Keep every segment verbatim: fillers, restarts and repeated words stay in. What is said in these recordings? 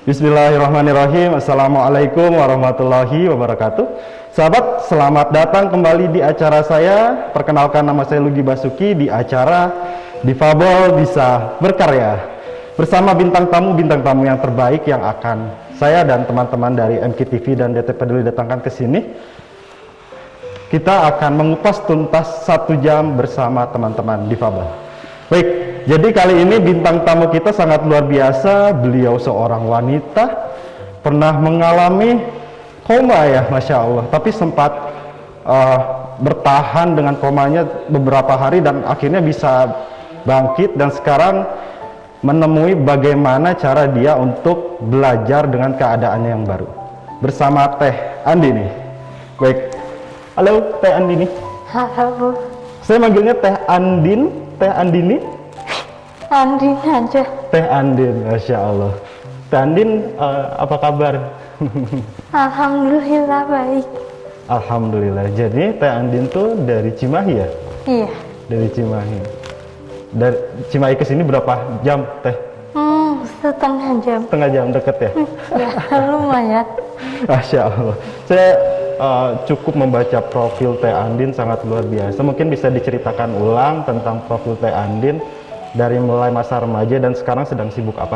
Bismillahirrahmanirrahim. Assalamualaikum warahmatullahi wabarakatuh. Sahabat, selamat datang kembali di acara saya. Perkenalkan, nama saya Lugi Basuki di acara Difabel Bisa Berkarya. Bersama bintang tamu-bintang tamu yang terbaik yang akan saya dan teman-teman dari M K T V dan D T Peduli datangkan ke sini. Kita akan mengupas tuntas satu jam bersama teman-teman Difabel. Baik, jadi kali ini bintang tamu kita sangat luar biasa. Beliau seorang wanita, pernah mengalami koma ya, Masya Allah. Tapi sempat uh, bertahan dengan komanya beberapa hari dan akhirnya bisa bangkit. Dan sekarang menemui bagaimana cara dia untuk belajar dengan keadaannya yang baru. Bersama Teh Andini. Baik, halo Teh Andini. Halo. Saya manggilnya Teh Andin, Teh Andini? Andin aja. Teh Andin, Masya Allah. Teh Andin, uh, apa kabar? Alhamdulillah baik. Alhamdulillah. Jadi Teh Andin tuh dari Cimahi ya? Iya. Dari Cimahi. Dari Cimahi ke sini berapa jam, Teh? Hmm, setengah jam. Setengah jam, deket ya? Ya, lumayan. Masya Allah. Saya uh, cukup membaca profil Teh Andin, sangat luar biasa. Mungkin bisa diceritakan ulang tentang profil Teh Andin dari mulai masa remaja dan sekarang sedang sibuk apa?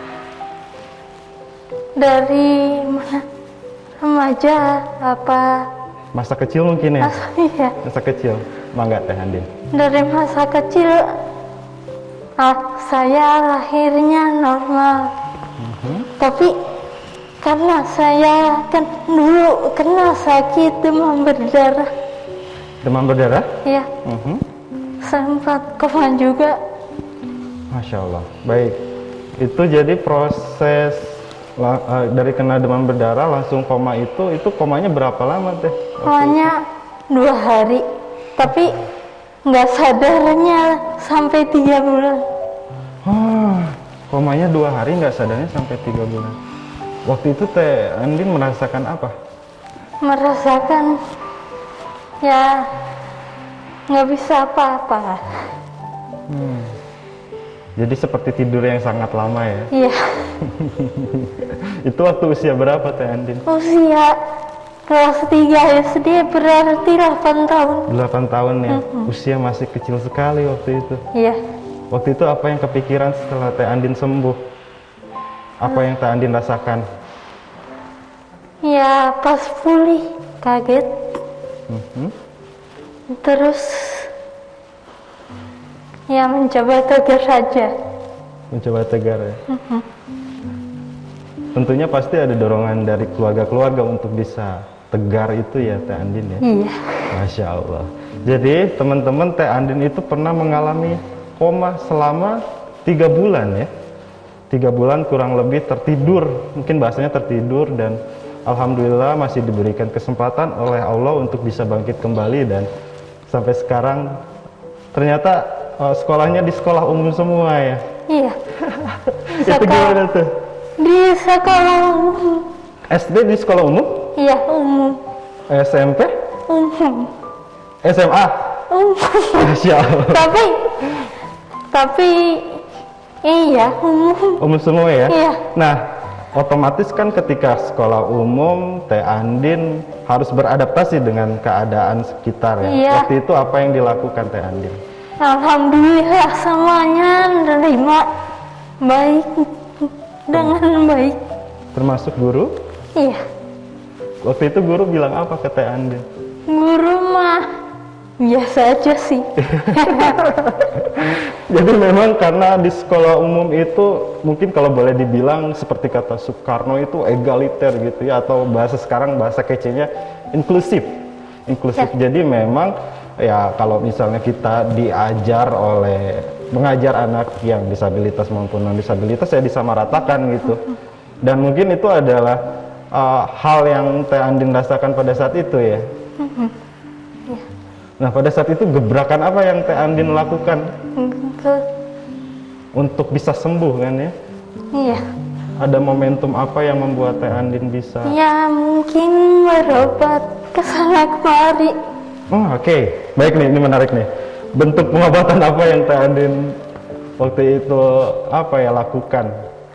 Dari mana? Remaja apa? Masa kecil mungkin ya? Mas, iya. Masa kecil. Mangga Teh Andin. Dari masa kecil, ah, saya lahirnya normal. Uh-huh. Tapi karena saya kan dulu kena sakit demam berdarah. Demam berdarah? Ya. Uh-huh. Sempat koma juga. Masya Allah. Baik. Itu jadi proses uh, dari kena demam berdarah langsung koma itu, itu komanya berapa lama Teh? Komanya dua hari. Tapi nggak sadarnya sampai tiga bulan. Oh, komanya dua hari nggak sadarnya sampai tiga bulan. Waktu itu Teh Andin merasakan apa? Merasakan ya nggak bisa apa-apa. Hmm. Jadi seperti tidur yang sangat lama ya? Iya. Itu waktu usia berapa Teh Andin? Usia kelas tiga S D berarti delapan tahun. delapan tahun ya? Mm-hmm. Usia masih kecil sekali waktu itu. Iya. Waktu itu apa yang kepikiran setelah Teh Andin sembuh? Apa yang Teh Andin rasakan? Ya pas pulih kaget. Mm-hmm. Terus ya mencoba tegar saja. Mencoba tegar ya? Mm-hmm. Tentunya pasti ada dorongan dari keluarga-keluarga untuk bisa tegar itu ya Teh Andin ya? Iya. Masya Allah. Jadi teman-teman, Teh Andin itu pernah mengalami koma selama tiga bulan ya? Tiga bulan kurang lebih tertidur, mungkin bahasanya tertidur, dan Alhamdulillah masih diberikan kesempatan oleh Allah untuk bisa bangkit kembali. Dan sampai sekarang ternyata uh, sekolahnya di sekolah umum semua ya? Iya. Itu gimana tuh? Di sekolah umum. S D di sekolah umum? Iya, umum. S M P? Umum. S M A? Umum. Masya Allah. Tapi, tapi, iya, umum. Umum semua ya? Iya. Nah, otomatis kan ketika sekolah umum, Teh Andin harus beradaptasi dengan keadaan sekitar ya? Iya. Waktu itu apa yang dilakukan Teh Andin? Alhamdulillah semuanya menerima baik, dengan baik. Termasuk guru? Iya. Waktu itu guru bilang apa ke Teh Andin? Guru mah biasa aja sih. Jadi memang karena di sekolah umum itu mungkin kalau boleh dibilang seperti kata Soekarno itu egaliter gitu ya, atau bahasa sekarang bahasa kecenya inklusif. Inklusif. Ya. Jadi memang ya kalau misalnya kita diajar oleh mengajar anak yang disabilitas maupun non disabilitas ya disamaratakan gitu. Dan mungkin itu adalah uh, hal yang Teh Andin rasakan pada saat itu ya. Nah pada saat itu gebrakan apa yang Teh Andin lakukan untuk bisa sembuh kan ya? Iya. Ada momentum apa yang membuat Teh Andin bisa? Ya mungkin berobat kesana kemari. Oh, oke, okay. Baik nih, ini menarik nih. Bentuk pengobatan apa yang Teh Andin waktu itu apa ya lakukan?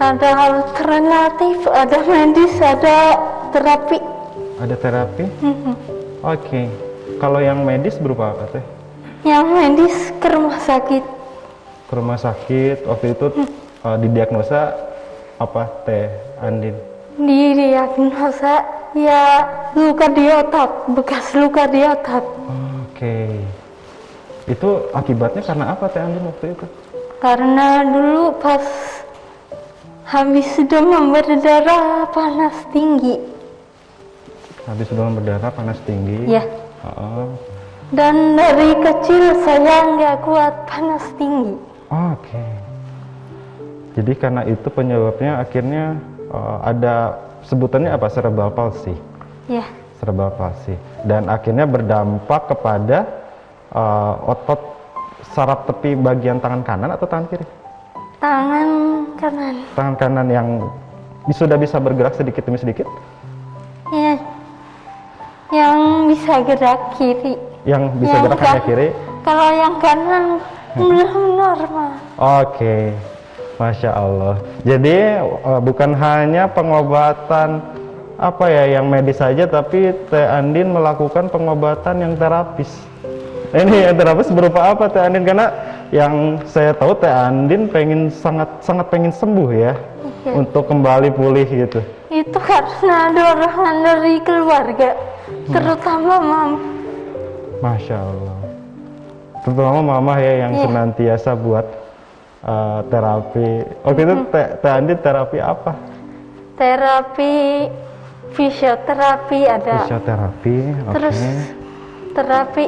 Ada alternatif, ada medis, ada terapi. Ada terapi? Mhm. Oke. Kalau yang medis berupa apa teh? Yang medis ke rumah sakit. Ke rumah sakit waktu itu Hmm. uh, didiagnosa apa teh Andin? Didiagnosa ya luka di otak, bekas luka di otak. Oke. Itu akibatnya karena apa teh Andin waktu itu? Karena dulu pas habis demam berdarah panas tinggi. Habis demam berdarah panas tinggi. Ya. Heeh. Dan dari kecil saya nggak kuat panas tinggi. Oke. Jadi karena itu penyebabnya akhirnya uh, ada sebutannya apa? Cerebral palsy. Ya. Cerebral palsy. Dan akhirnya berdampak kepada uh, otot saraf tepi bagian tangan kanan atau tangan kiri? Tangan kanan. Tangan kanan yang sudah bisa bergerak sedikit demi sedikit? Ya. Yang bisa gerak kiri. Yang bisa Yang gerak hanya kan- kiri? Kalau yang kanan belum normal. Oke, Masya Allah. Jadi uh, bukan hanya pengobatan apa ya yang medis saja, tapi Teh Andin melakukan pengobatan yang terapis. Ini yang terapis berupa apa Teh Andin? Karena yang saya tahu Teh Andin pengen sangat sangat pengen sembuh ya, Iya. untuk kembali pulih gitu. Itu karena dorongan dari keluarga, terutama mam. Masya Allah. Terutama mama ya yang Iya. senantiasa buat uh, terapi. Waktu itu Teh Teh Andin terapi apa? Terapi, fisioterapi ada. Fisioterapi, oke. Terus terapi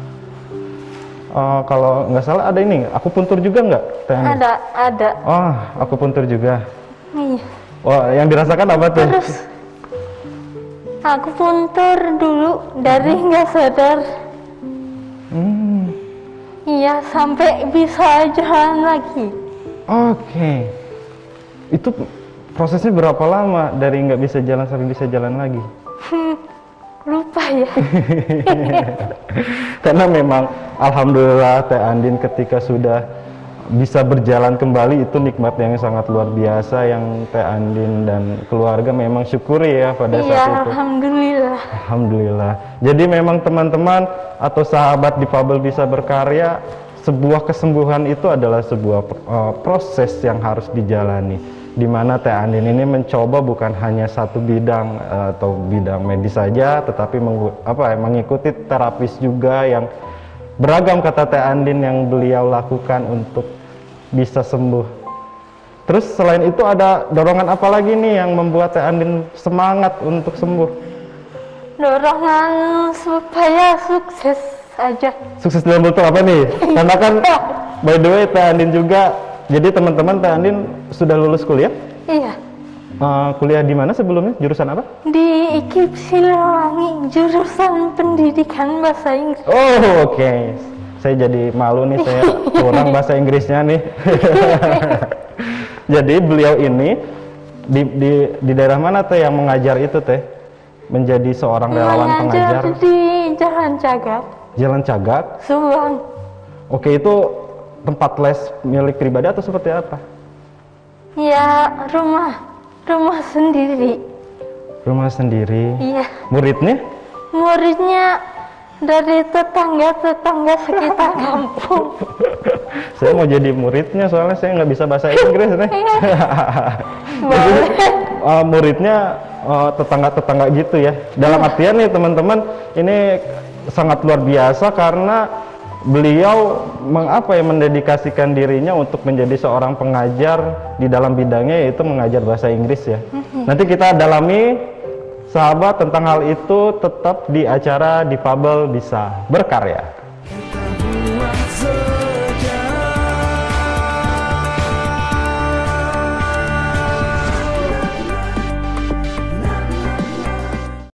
Uh, kalau nggak salah ada ini, akupuntur juga nggak? Teh Andin? ada, ada. Oh, akupuntur juga. Iya. Wah, yang dirasakan apa tuh? Terus aku puntur dulu dari nggak sadar. Hmm, Iya, sampai bisa jalan lagi. oke. Itu prosesnya berapa lama dari nggak bisa jalan sampai bisa jalan lagi? Hmm, lupa ya. Karena memang alhamdulillah Teh Andin ketika sudah bisa berjalan kembali itu nikmat yang sangat luar biasa yang Teh Andin dan keluarga memang syukuri ya pada Iya, saat itu. alhamdulillah. Alhamdulillah. Jadi memang teman-teman atau sahabat difabel bisa berkarya, sebuah kesembuhan itu adalah sebuah uh, proses yang harus dijalani. Di mana Teh Andin ini mencoba bukan hanya satu bidang uh, atau bidang medis saja, tetapi menggu- apa, ya, mengikuti terapis juga yang beragam kata Teh Andin yang beliau lakukan untuk bisa sembuh. Terus selain itu ada dorongan apa lagi nih yang membuat Teh Andin semangat untuk sembuh? Dorongan supaya sukses aja. Sukses dalam bentuk apa nih? Karena kan by the way Teh Andin juga, jadi teman-teman Teh Andin sudah lulus kuliah? Iya. Uh, kuliah di mana sebelumnya? Jurusan apa? Di I K I P Siliwangi, jurusan pendidikan bahasa Inggris. Oh oke, saya jadi malu nih, saya kurang bahasa Inggrisnya nih. Jadi beliau ini di, di, di daerah mana Teh yang mengajar itu Teh? Menjadi seorang relawan pengajar? Mengajar di Jalan Cagak, Jalan Cagak. Subang. Oke, itu tempat les milik pribadi atau seperti apa? Ya, rumah, rumah sendiri. Rumah sendiri. Iya. Muridnya? Muridnya dari tetangga-tetangga sekitar kampung. Saya mau jadi muridnya soalnya saya nggak bisa bahasa Inggris nih. Boleh. Uh, muridnya uh, tetangga-tetangga gitu ya. Dalam artian nih teman-teman, ini sangat luar biasa karena beliau mengapa ya mendedikasikan dirinya untuk menjadi seorang pengajar di dalam bidangnya, yaitu mengajar bahasa Inggris ya. Nanti kita dalami sahabat tentang hal itu tetap di acara Difabel Bisa Berkarya.